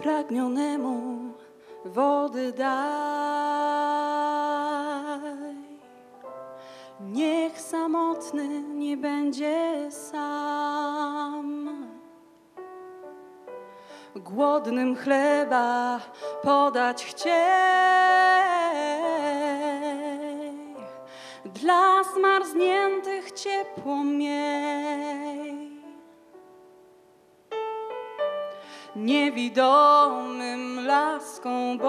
Spragnionemu wody daj. Niech samotny nie będzie sam. Głodnym chleba podać chciej, dla zmarzniętych ciepło miej. Niewidomym laską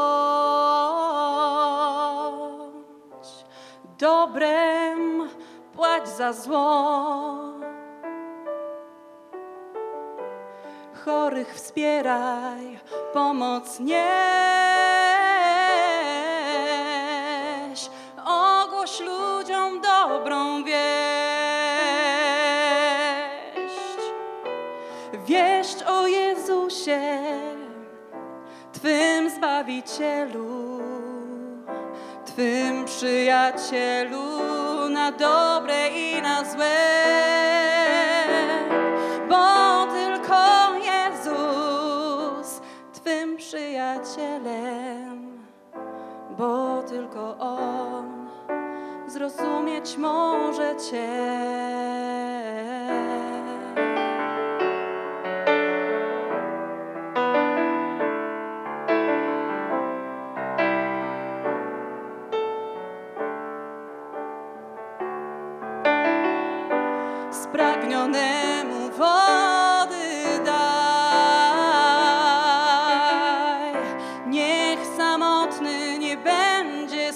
bądź, dobrem płać za zło. Chorych wspieraj, pomoc nieś, ogłoś ludziom dobrą wieść. Wieść o Jezusie, Twym Zbawicielu, Twym Przyjacielu, na dobre i na złe. Bo tylko Jezus Twym przyjacielem, bo tylko On zrozumieć może Cię. Spragnionemu wody daj, niech samotny nie będzie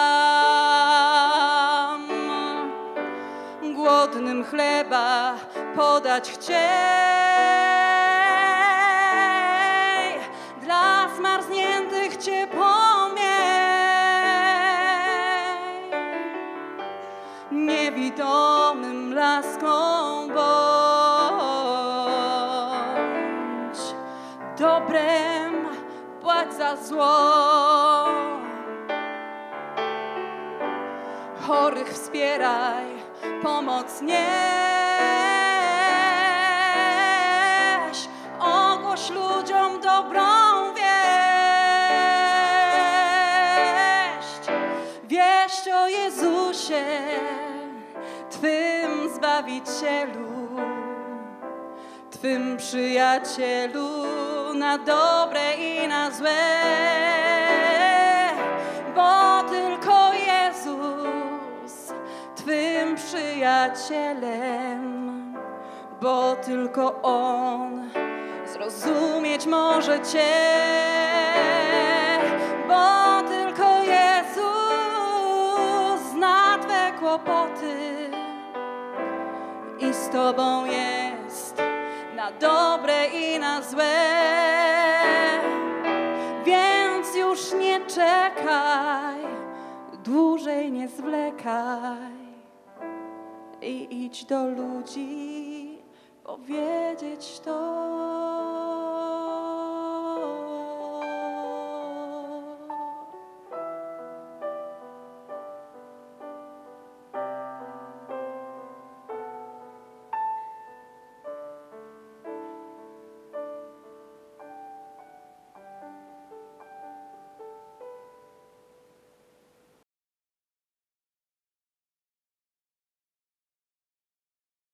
sam. Głodnym chleba podać chciej, dla zmarzniętych ciepło miej. Niewidomym laską bądź, dobrem płać za zło. Chorych wspieraj, pomoc nieś, ogłoś ludziom dobrą wieść. Wieść o Jezusie, Twym Zbawicielu, Twym Przyjacielu, na dobre i na złe. Bo tylko Jezus Twym przyjacielem, bo tylko On zrozumieć może Cię. Bo tylko Jezus zna Twe kłopoty i z Tobą jest na dobre i na złe. Więc już nie czekaj, dłużej nie zwlekaj i idź do ludzi powiedzieć to.